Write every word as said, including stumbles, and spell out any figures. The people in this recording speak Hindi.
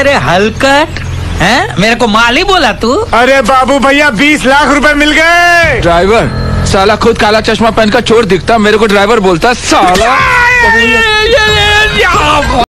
रे हलकट, हैं? मेरे को माल ही बोला तू? अरे बाबू भैया बीस लाख रुपए मिल गए। ड्राइवर साला खुद काला चश्मा पहनकर चोर दिखता, मेरे को ड्राइवर बोलता साला।